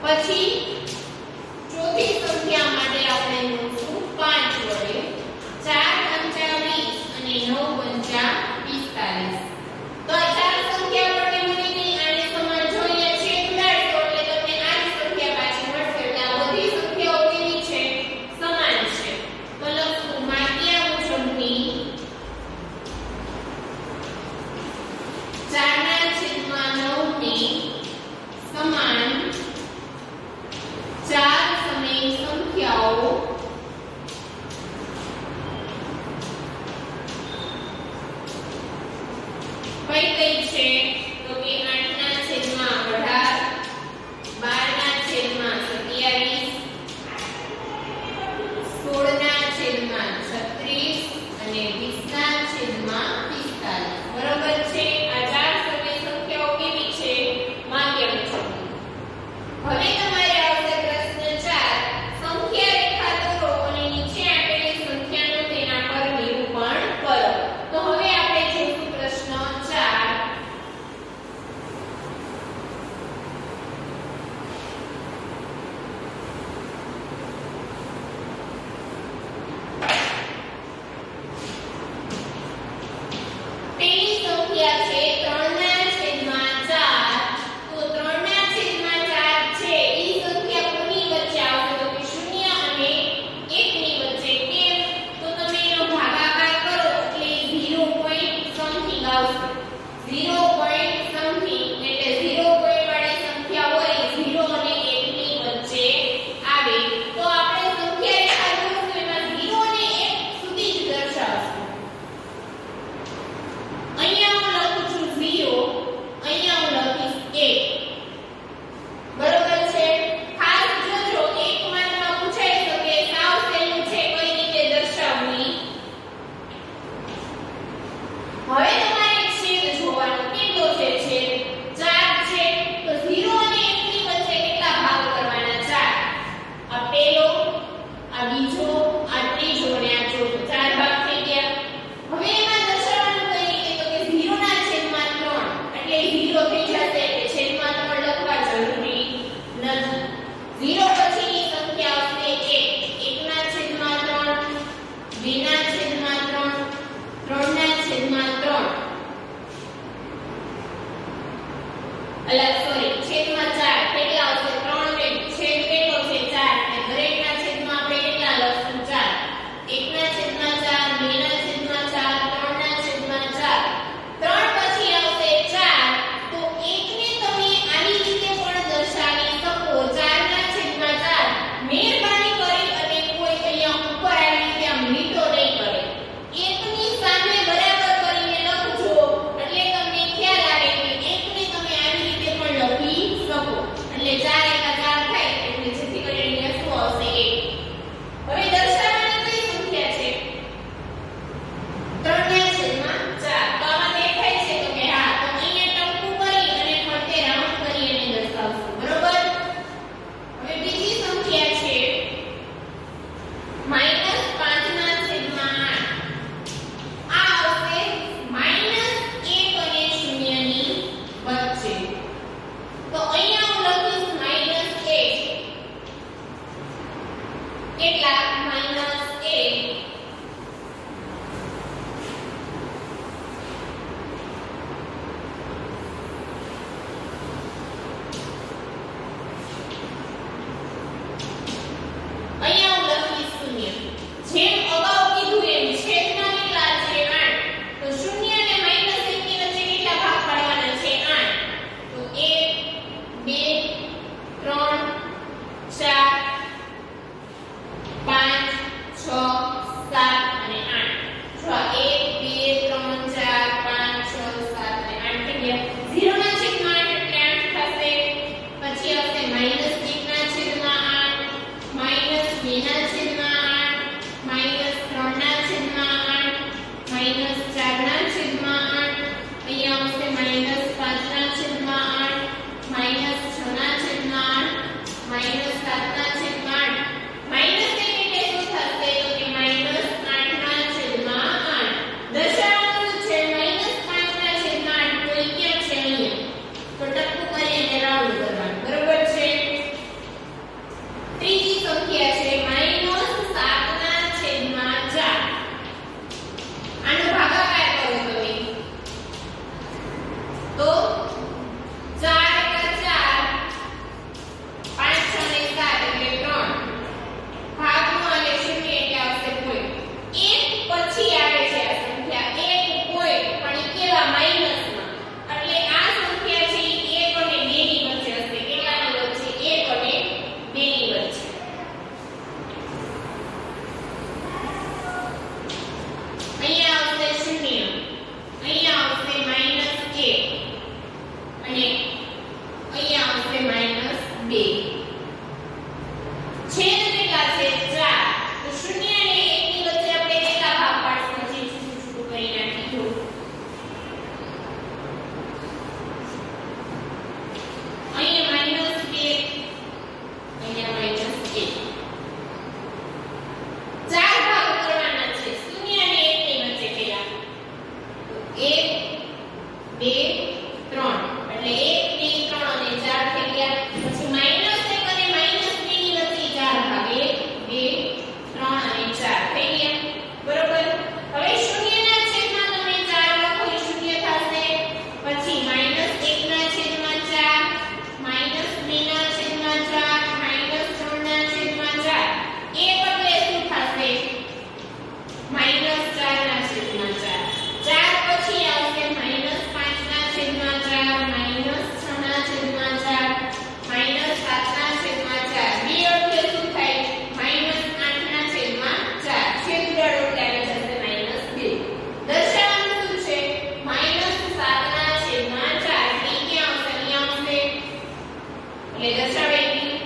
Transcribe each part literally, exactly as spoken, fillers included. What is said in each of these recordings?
પછી ચોથી સંખ્યા માટે આપણે મૂકશું પાંચ વડે. ચાર પંચા વીસ અને નવ પંચા પિસ્તાલીસ. તો આ ચાર સંખ્યા આપણે મળી ગઈ. આને સમાન જોઈએ છે ઉડાડશો એટલે તમને આ જ સંખ્યા પાછી મળશે. એટલે આ બધી સંખ્યાઓ કેવી છે? સમાન છે. તો લખશું માગ્યા મુજબની ચાર ના છેદમાં નવ ની સમાન ચાર સમય સંખ્યાઓ કઈ કઈ છે? તો કે આઠ ના છેદમાં અઢાર, બાર ના છેદમાં સત્યાવીસ, સોળ ના છેદમાં છત્રીસ અને વીસ ના છેદમાં પિસ્તાલીસ. બરોબર છે. આ ચાર સમય સંખ્યાઓ કેવી છે? માગ્યા મુજબની. હવે તમારે આવશે પ્રશ્ન ચાર. સંખ્યા રેખા દોરો અને નીચે આપેલી સંખ્યાનું તેના પર નિરૂપણ કરો. તો હવે આપણે જોઈશું પ્રશ્ન ચાર. પેલી સંખ્યા છે ત્રણ ના છેદમાં ચાર. તો ત્રણ ના છેદમાં ચાર છે ઈ સંખ્યા કોની વચ્ચે આવશે? તો કે શૂન્ય અને એક ની વચ્ચે. કેમ? તો તમે એનો ભાગાકાર કરો એટલે ઝીરો પોઈન્ટ સમથિંગ આવશે. ઝીરો પોઈન્ટ સમથિંગ એટલે ઝીરો પોઈન્ટ વાળી સંખ્યા હોય ઝીરો અને એક ની વચ્ચે આવે. તો આપણે સંખ્યા રેખા દોરશું એમાં ઝીરો અને એક સુધી જ દર્શાવશું. અહીંયા હું લખું છું ઝીરો, અહીંયા હું લખીશ એક. બરોબર છે. ખાસ જોજો એક માર્કમાં પૂછાઈ શકે સાવ સહેલું છે કઈ રીતે દર્શાવવી. હવે તમારે છેદ જોવાનો. કેટલો છે છેદ? ચાર છે. તો ઝીરો અને એક ની વચ્ચે કેટલા ભાગ કરવાના? ચાર. આ પહેલો, આ બીજો, આ ત્રીજો અને આ ચોથો. ચાર ભાગ થઈ ગયા. હવે એમાં દર્શાવવાનું કઈ રીતે? તો કે ઝીરો ના છેદમાં ત્રણ એટલે ઝીરો થઈ જશે એટલે છેદમાં ત્રણ લખવા જરૂરી નથી. ઝીરો પછીની સંખ્યા આવશે એક. એક ના છેદમાં ત્રણ, બે ના છેદમાં ત્રણ, ત્રણ ના છેદમાં ત્રણ. અલા સોરી છેદમાં ચાર. કેટલા આવશે? ત્રણ ને છેદ કેટલો છે? ચાર. એટલે દરેકના છેદમાં આપણે કેટલા લખશું? ચાર. એક ના છેદમાં ચાર, બે ના છેદમાં ચાર, ત્રણ ના છેદમાં ચાર. ત્રણ પછી આવશે ચાર. તો એક ને તમે આવી રીતે પણ દર્શાવી શકો. ચાર ના છેદમાં ચાર. મહેરબાની કરી અને કોઈ અહીંયા ઉપર આવી રીતે આમ લીટો નહીં કરે. એક ની સામે બરાબર કરીને લખજો એટલે તમને ખ્યાલ આવે કે એક ને તમે આવી રીતે પણ લખી બે ત્રણ એટલે એક બે ત્રણ અને ચાર થઈ ગયા પછી માઈનસ એક અને માઈનસ બે ની વચ્ચે ચાર ભાગ એક બે ત્રણ અને ચાર થઈ ગયા બરોબર હવે શૂન્યના છેદમાં તમે ચાર લખો એ શૂન્ય થશે પછી માઈનસ એક ના છેદમાં ચાર માઈનસ બે ના છેદમાં ચાર માઈનસ ત્રણ ના છેદમાં ચાર એ બદલે શું થશે માઈનસ ચાર ના છેદમાં ચાર ચાર પછી આવશે માઈનસ પાંચ ના છેદમાં ચાર માઈનસ છ ના છેદમાં ચાર માઈનસ સાત ના છેદમાં ચાર બે એટલે શું થાય માઈનસ આઠ ના છેદમાં ચાર છેદગડ એટલે આવી જશે માઈનસ બે દર્શાવવાનું શું છે માઈનસ સાત ના છેદમાં ચાર એ ક્યાં આવશે અહીંયા આવશે એટલે દર્શાવાઈ ગયું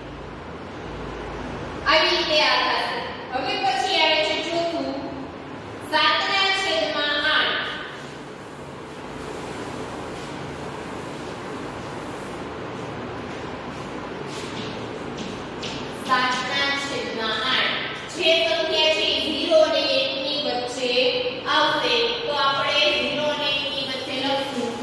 આવી રીતે આ થશે હવે પછી આવે છે ચોથું સાત ના છેદમાં આઠ સાત ના છેદમાં આઠ જે સંખ્યા છે ઝીરો અને એક ની વચ્ચે આવશે તો આપણે ઝીરો અને એક ની વચ્ચે લખશું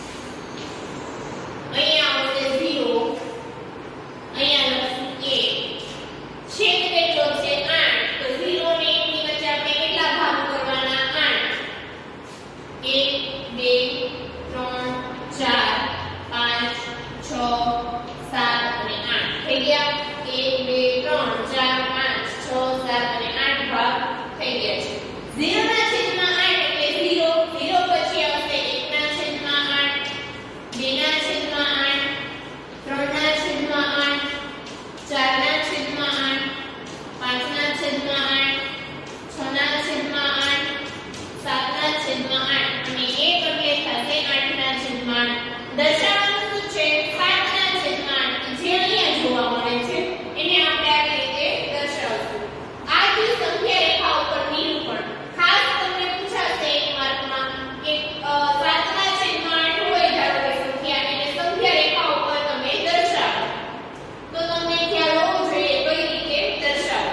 અહીંયા આવશે ઝીરો અહીંયા લખશું એક છેદ કેટલો છે આઠ તો ઝીરો અને એક ની વચ્ચે આપણે કેટલા ભાગ કરવાના આઠ એક બે ત્રણ ચાર પાંચ છ સાત અને આઠ થઈ ગયા એક બે ત્રણ ચાર પાંચ છ સાત અને આઠ ભાગ થઈ ગયા છે ઝીરો ના છેદમાં આઠ એટલે ઝીરો ઝીરો પછી આવશે એક ના છેદમાં આઠ બે ના છેદમાં આઠ ત્રણ ના છેદમાં આઠ ચાર ના છેદમાં આઠ પાંચ ના છેદમાં આઠ છ ના છેદમાં આઠ સાત ના છેદમાં આઠ અને એક એટલે થશે આઠ ના છેદમાં આઠ દર્શાવવાનું શું છે સાત ના છેદમાં આઠ જે અહીંયા જોવા મળે છે એને આપણે આવી રીતે દર્શાવશું આ જે સંખ્યા રેખા ઉપર નિરૂપણ ખાસ તમને પૂછાશે એક માર્કમાં કે સાત ના છેદમાં આઠ હોય ધારો કે સંખ્યા એને સંખ્યા રેખા ઉપર તમે દર્શાવો તો તમને ખ્યાલ હોવો જોઈએ કઈ રીતે દર્શાવો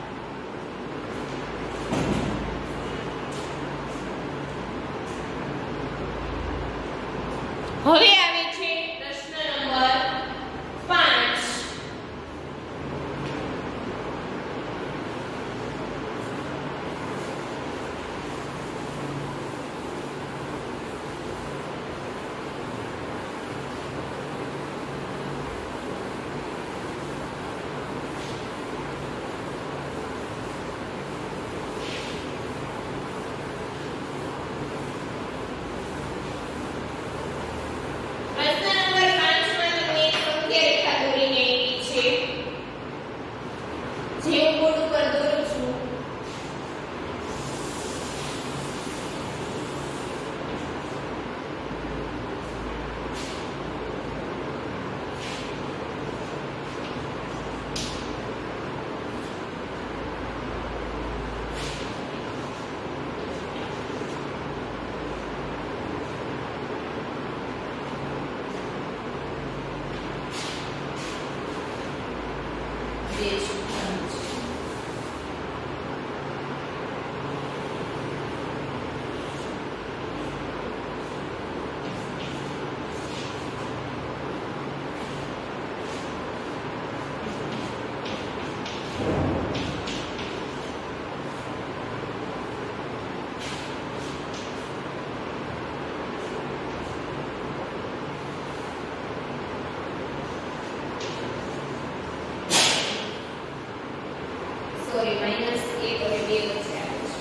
હવે આવે છે પ્રશ્ન નંબર પાંચ પ્રશ્ન નંબર પાંચ માં તમને એક સંખ્યા રેખા દોરીને આપી છે જે હું બોર્ડ ઉપર દોરું છું બે છે સોરી માઈનસ એક અને બે વચ્ચે આવે છે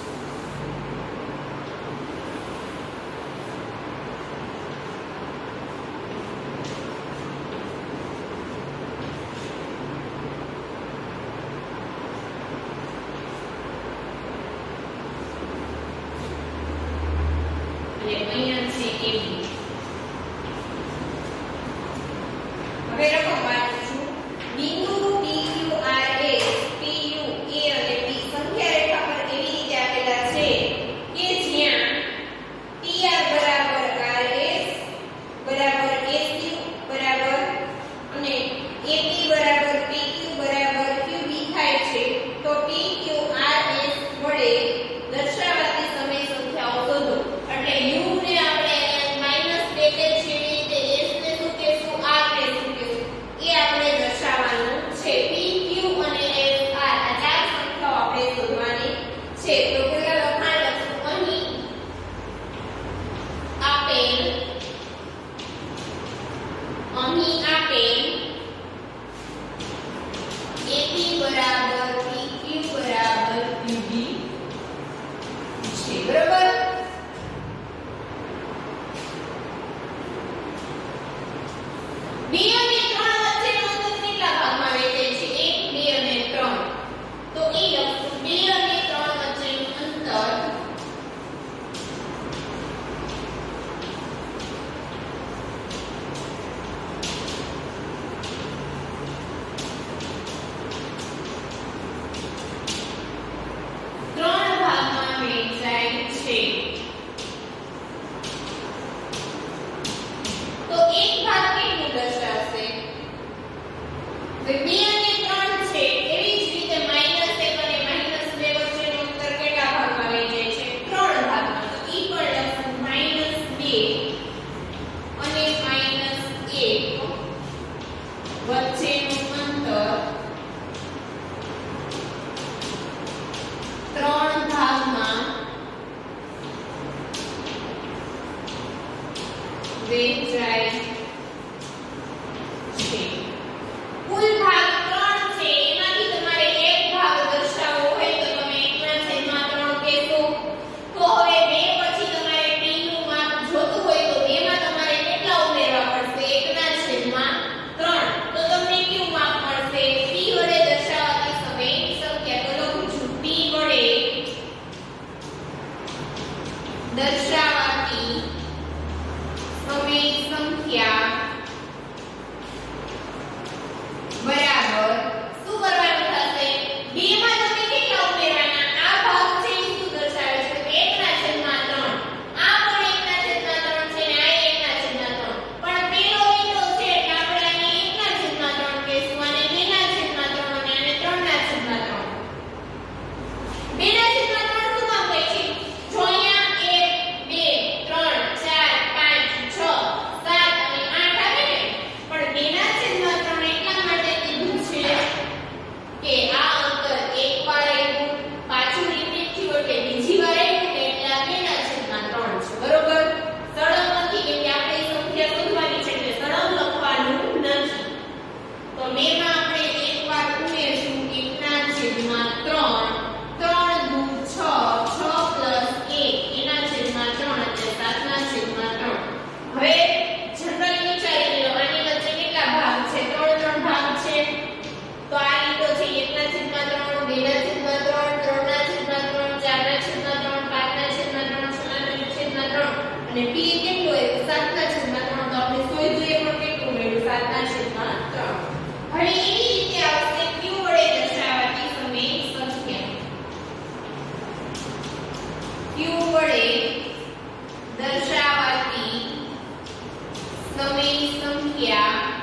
અને અહીંયા છે એ બી હવે રકમ વાંચું છું બિંદુ P Q R S P U A અને P સંખ્યા રેખા પર એવી જાય છે. કુલ ભાગ ત્રણ છે, એમાંથી તમારે એક ભાગ દર્શાવવો હોય તો તમે એકના છેદમાં ત્રણ કહેશો. તો હવે બે પછી તમારે p નું માપ જોતું હોય તો બે માં તમારે કેટલા ઉમેરવા પડશે? એકના છેદમાં ત્રણ. તો તમને કયું માપ મળશે? p વડે દર્શાવાતી સમય સંખ્યા. તો લખું છું p વડે દર્શાવાતી સમય સંખ્યા બરાબર શું કરવાનું થશે? બે માં તમે કેટલા ઉમેરવાના? આ ભાગ છે એ શું દર્શાવે છે? તો એકના છેદમાં ત્રણ. આ પણ એકના છેદમાં ત્રણ છે ને આ એકના છેદમાં ત્રણ. પણ પેલો વિંડો છે એટલે આપણે આને એકના છેદમાં ત્રણ કહેશું અને બેના છેદમાં ત્રણ અને આને ત્રણના છેદમાં ત્રણ. બેના છેદમાં ત્રણ શું કામ કહે છે? જો અહીંયા એક બે ત્રણ ચાર પાંચ છ સાત અને આઠ આવે ને, પણ બેના છેદમાં ત્રણ એટલા માટે કીધું છે કે આ અંતર એક વાર આવ્યું, પાછું રિપીટ થયું એટલે બીજી વાર આવ્યું ને એટલે આ બેના છેદમાં ત્રણ છે. બરોબર? સળંગ નથી કેમ કે આપણે સંખ્યા શોધવાની છે એટલે સળંગ લખવાનું નથી. તો બે માં આપણે એક વાર ઉમેરશું એકના છેદમાં ત્રણ. ત્રણ દુ છ, છ પ્લસ એક એના છેદમાં ત્રણ એટલે સાતના છેદમાં ત્રણ. હવે જનરલી વિચારી લો આની વચ્ચે કેટલા ભાગ છે? ત્રણ ત્રણ ભાગ છે. તો આ લીટો છે એકના છેદમાં ત્રણ, બેના છેદમાં ત્રણ, ત્રણના છેદમાં ત્રણ, ચારના છેદમાં ત્રણ, પાંચના છેદમાં ત્રણ, છના છેદમાં ત્રણ અને p કેટલું આવ્યું? સાતના છેદમાં ત્રણ. તો આપણે શોધ્યું એ પણ કેટલું મળ્યું? સાતના છેદમાં ત્રણ. હવે એવી રીતે આવશે q વડે દર્શાવાતી સમય સંખ્યા. q વડે દર્શાવાતી સમય સંખ્યા